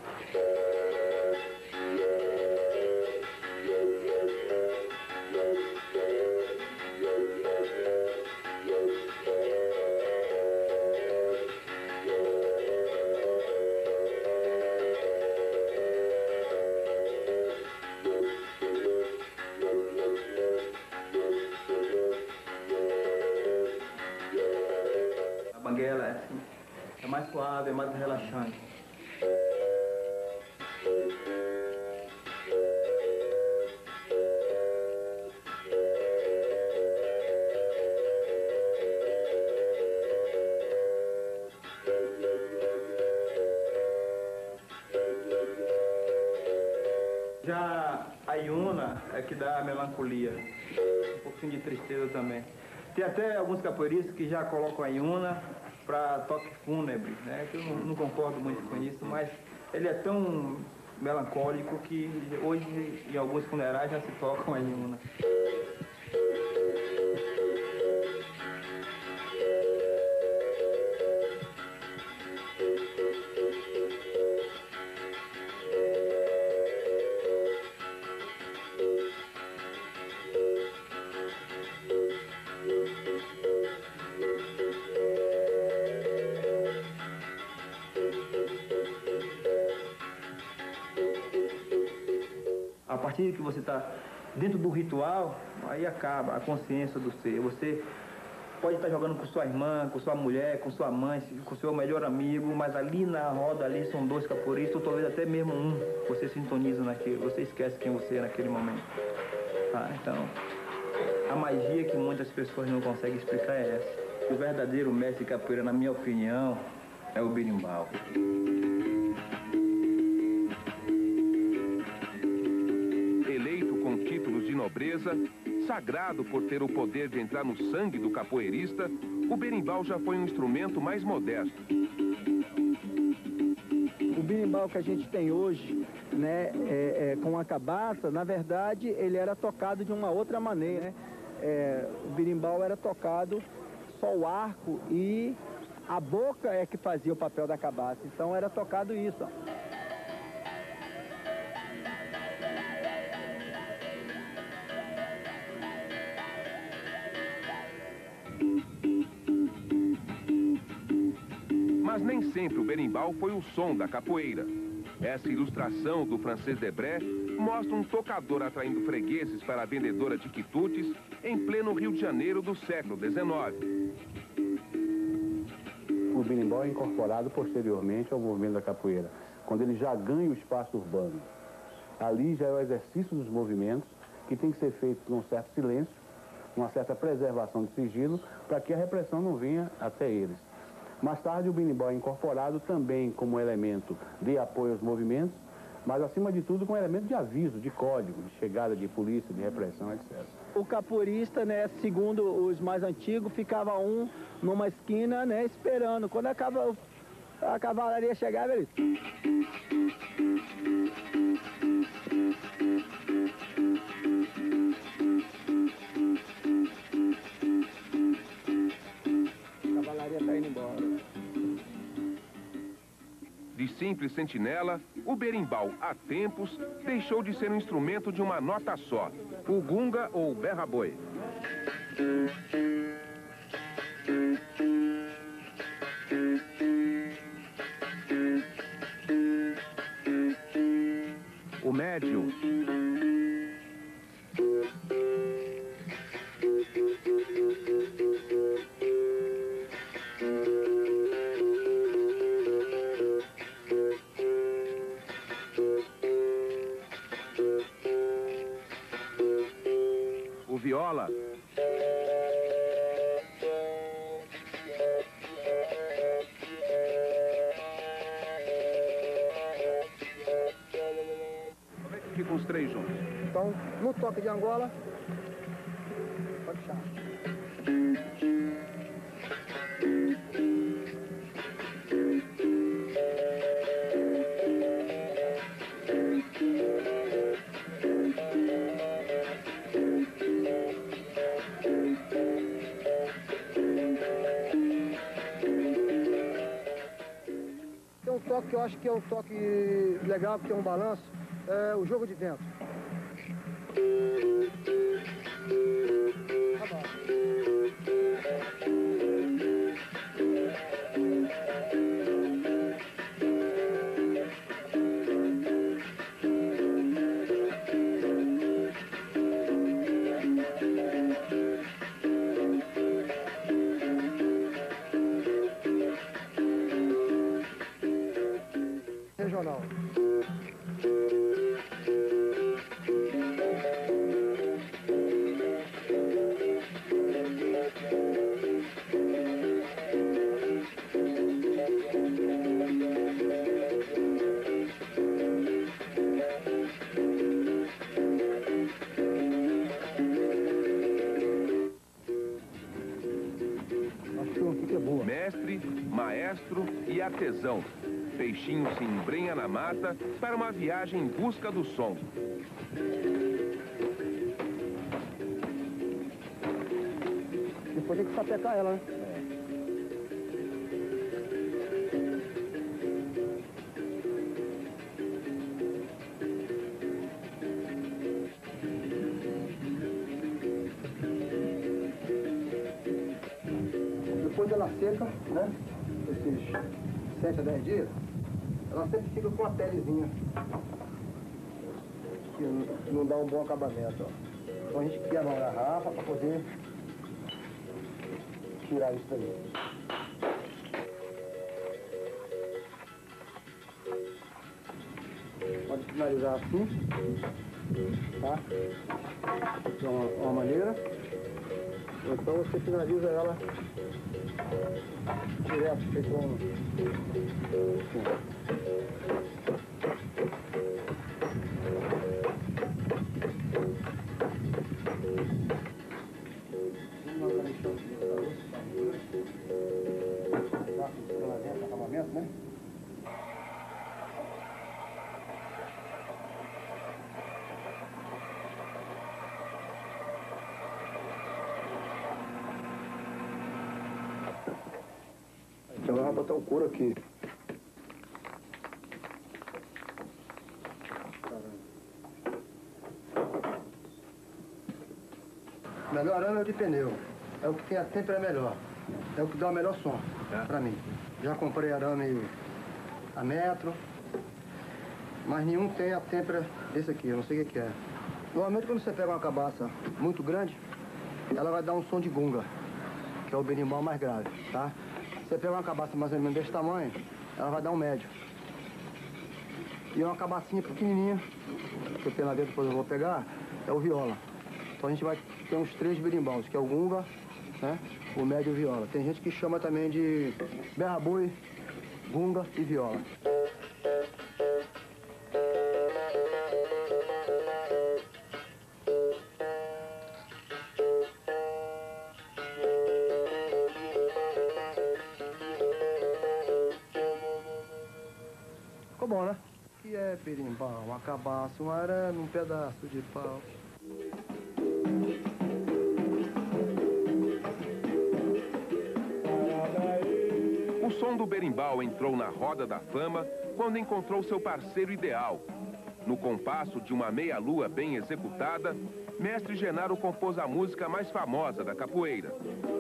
A banguela é assim, é mais suave, é mais relaxante. Já a iuna é que dá a melancolia, um pouquinho de tristeza também. Tem até alguns capoeiristas que já colocam a iuna para toque fúnebre, né? Que eu não concordo muito com isso, mas ele é tão melancólico que hoje em alguns funerais já se tocam a iuna. A partir que você está dentro do ritual, aí acaba a consciência do ser. Você pode estar jogando com sua irmã, com sua mulher, com sua mãe, com seu melhor amigo, mas ali na roda ali são dois capoeiristas, ou talvez até mesmo um. Você sintoniza naquilo, você esquece quem você é naquele momento. Tá? Então, a magia que muitas pessoas não conseguem explicar é essa. O verdadeiro mestre capoeira, na minha opinião, é o berimbau. Nobreza, sagrado por ter o poder de entrar no sangue do capoeirista, o berimbau já foi um instrumento mais modesto. O berimbau que a gente tem hoje, né, com a cabaça, na verdade, ele era tocado de uma outra maneira, né? O berimbau era tocado só o arco e a boca é que fazia o papel da cabaça. Então era tocado isso, ó. Mas nem sempre o berimbau foi o som da capoeira. Essa ilustração do francês Debré mostra um tocador atraindo fregueses para a vendedora de quitutes em pleno Rio de Janeiro do século XIX. O berimbau é incorporado posteriormente ao movimento da capoeira, quando ele já ganha o espaço urbano. Ali já é o exercício dos movimentos, que tem que ser feito com um certo silêncio, uma certa preservação de sigilo, para que a repressão não venha até eles. Mais tarde, o berimbau é incorporado também como elemento de apoio aos movimentos, mas, acima de tudo, como elemento de aviso, de código, de chegada de polícia, de repressão, etc. O capoeirista, né, segundo os mais antigos, ficava um numa esquina, né, esperando. Quando a cavalaria chegava, ele... A cavalaria está indo embora. De simples sentinela, o berimbau, há tempos, deixou de ser um instrumento de uma nota só, o gunga ou berra-boi. O médio. O viola. Fica os três juntos. Então, no toque de Angola, pode puxar. que eu acho que é um toque legal, porque é um balanço, é o jogo de vento. Regional. Mestre, maestro e artesão. Peixinho se embrenha na mata para uma viagem em busca do som. Depois tem que sapecar ela, né? Depois dela seca, né? Esses 7 a 10 dias, ela sempre fica com a pelezinha, que não dá um bom acabamento, ó. Então a gente quebra uma garrafa para poder tirar isso daí. Pode finalizar assim, tá? De uma maneira. Ou então você finaliza ela direto, feito um... Acabamento, né? Então eu vou botar o couro aqui. Melhor arame é o de pneu. É o que tem a têmpera melhor. É o que dá o melhor som pra mim. Já comprei arame a metro, mas nenhum tem a têmpera desse aqui, eu não sei o que é. Normalmente quando você pega uma cabaça muito grande, ela vai dar um som de gunga, que é o berimbau mais grave, tá? Se você pegar uma cabaça mais ou menos desse tamanho, ela vai dar um médio. E uma cabacinha pequenininha, que eu tenho lá dentro, depois eu vou pegar, é o viola. Então a gente vai ter uns 3 berimbaus, que é o gunga, né? O médio e o viola. Tem gente que chama também de berra-boi, gunga e viola. Ficou bom, né? Que é berimbau, uma cabaça, um arame, um pedaço de pau. O som do berimbau entrou na roda da fama quando encontrou seu parceiro ideal. No compasso de uma meia-lua bem executada, Mestre Genaro compôs a música mais famosa da capoeira.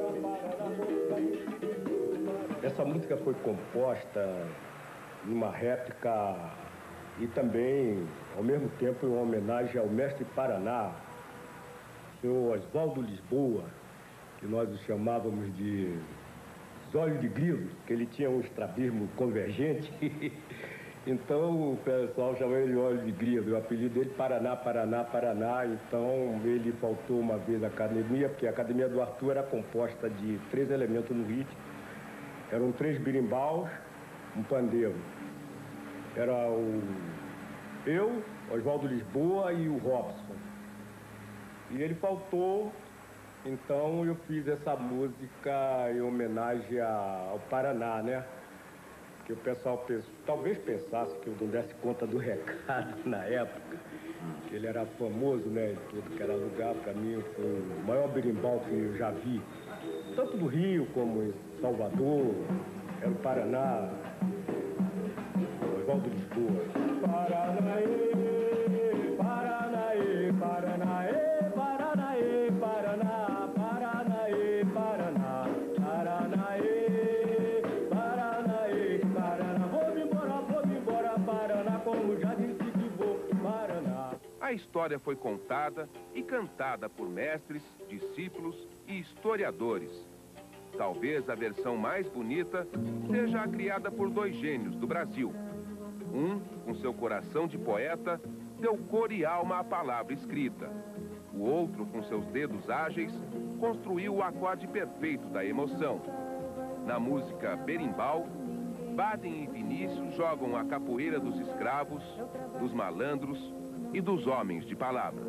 Essa música foi composta numa réplica e também, ao mesmo tempo, em homenagem ao mestre Paraná, o senhor Oswaldo Lisboa, que nós o chamávamos de Zóio de Grilo, que ele tinha um estrabismo convergente. Então o pessoal chamava ele de Olho de Grilo. O apelido dele Paraná, Paraná, Paraná. Então ele faltou uma vez à academia, porque a academia do Arthur era composta de 3 elementos no ritmo. Eram 3 birimbaus, um pandeiro. Era eu, Oswaldo Lisboa e o Robson. E ele faltou. Então eu fiz essa música em homenagem ao Paraná, né? Que o pessoal talvez pensasse que eu não desse conta do recado na época. Que ele era famoso, né? Em tudo que era lugar. Para mim foi o maior berimbau que eu já vi. Tanto do Rio como em Salvador, era o Paraná. Berimbau de Lisboa. Paranaê, Paranaê, Paranaê, Paranaê, Paraná, Paranaê, Paraná, Paranaê, Paranaê, Paraná. Vou me embora, Paraná, como já disse que vou, Paraná. A história foi contada e cantada por mestres, discípulos e historiadores. Talvez a versão mais bonita seja a criada por dois gênios do Brasil. Um, com seu coração de poeta, deu cor e alma à palavra escrita. O outro, com seus dedos ágeis, construiu o acorde perfeito da emoção. Na música Berimbau, Baden e Vinícius jogam a capoeira dos escravos, dos malandros e dos homens de palavra.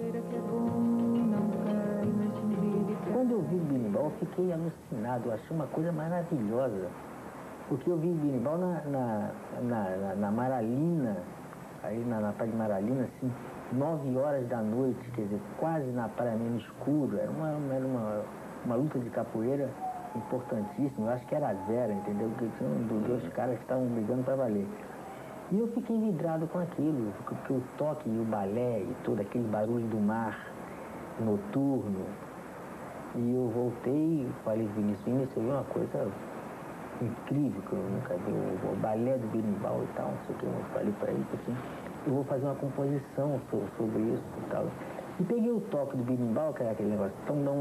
Quando eu vi o berimbau, eu fiquei alucinado, eu achei uma coisa maravilhosa. Porque eu vi o berimbau na Maralina, aí na praia de Maralina, assim, 9 horas da noite, quer dizer, quase na praia mesmo escuro. Era uma luta de capoeira importantíssima, eu acho que era a Vera, entendeu? Porque tinha dois caras que estavam brigando para valer. E eu fiquei vidrado com aquilo, porque o toque e o balé e todo aquele barulho do mar noturno. E eu voltei e falei, Vinícius, eu vi uma coisa incrível que eu nunca vi, o balé do berimbau e tal, não sei o que, eu falei para ele, assim, eu vou fazer uma composição sobre isso e tal. E peguei o toque do berimbau, que era aquele negócio,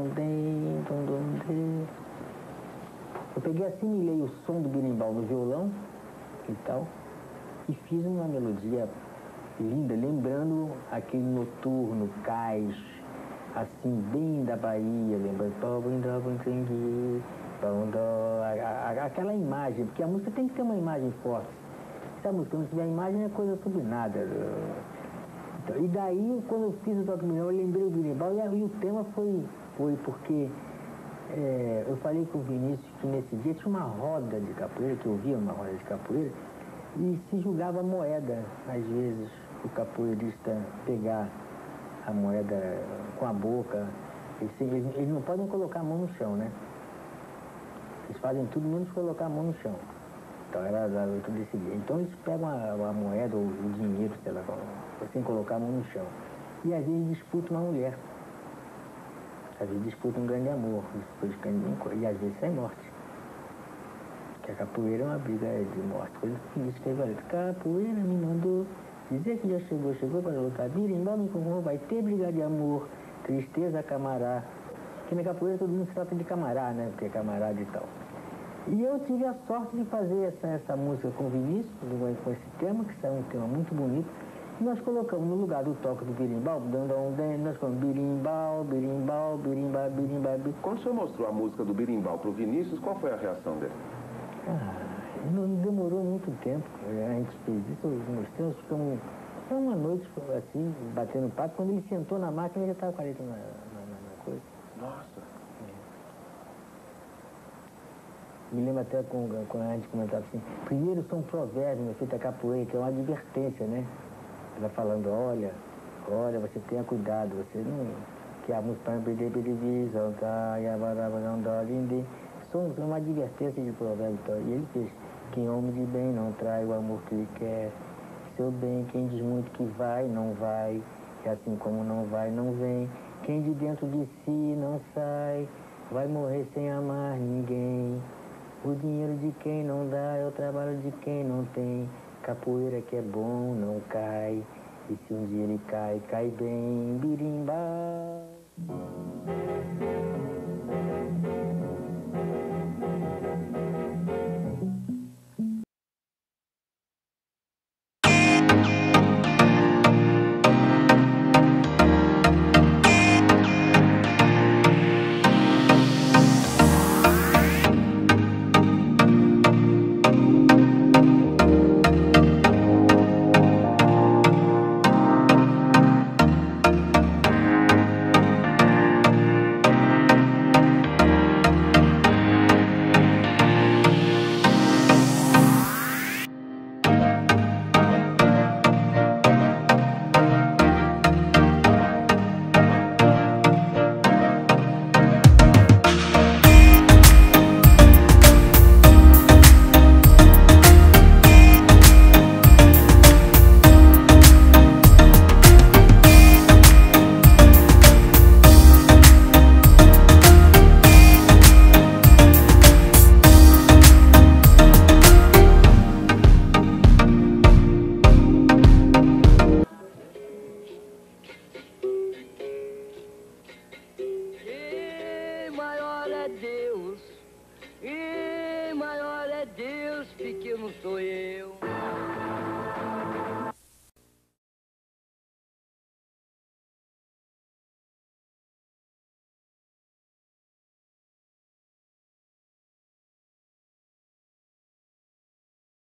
eu peguei, assimilei o som do berimbau no violão e tal, e fiz uma melodia linda, lembrando aquele noturno, cais, assim, bem da Bahia, lembrando aquela imagem, porque a música tem que ter uma imagem forte. Se a música não tiver imagem, é coisa sobre nada. Então, e daí, quando eu fiz o toque do berimbau, eu lembrei o berimbau, e o tema foi porque eu falei com o Vinícius que nesse dia tinha uma roda de capoeira, que eu via uma roda de capoeira, e se julgava moeda, às vezes, o capoeirista pegar a moeda com a boca. Eles não podem colocar a mão no chão, né? Eles fazem tudo menos colocar a mão no chão. Então era a luta desse dia. Então eles pegam a moeda ou o dinheiro, sei lá, sem colocar a mão no chão. E às vezes disputam uma mulher. Às vezes disputam um grande amor. E às vezes sai morte. Porque a capoeira é uma briga de morte. Coisa que o Vinícius escreveu ali. Capoeira me mandou dizer que já chegou para lutar. Berimbau me convocou, vai ter briga de amor, tristeza, camará. Porque na capoeira todo mundo se trata de camará, né? Porque é camarada e tal. E eu tive a sorte de fazer essa música com o Vinícius, com esse tema, que é um tema muito bonito. E nós colocamos no lugar do toque do berimbau, nós colocamos berimbau, berimbau, berimbau, berimbau. Quando o senhor mostrou a música do berimbau para o Vinícius, qual foi a reação dele? Não demorou muito tempo, a gente fez isso, mostramos, ficamos uma noite assim, batendo papo. Quando ele sentou na máquina, ele já estava com a letra na coisa. Nossa! Me lembro até quando a gente comentava assim, primeiro são provérbios, meu filho, da capoeira, que é uma advertência, né? Ela falando, olha, você tenha cuidado, você não... Que a música são uma advertência de provérbio. E ele fez, quem homem de bem não trai o amor que ele quer. Seu bem, quem diz muito que vai, não vai. E assim como não vai, não vem. Quem de dentro de si não sai, vai morrer sem amar ninguém. O dinheiro de quem não dá é o trabalho de quem não tem. Capoeira que é bom não cai. E se um dia ele cai, cai bem. Berimbau. Deus, pequeno sou eu.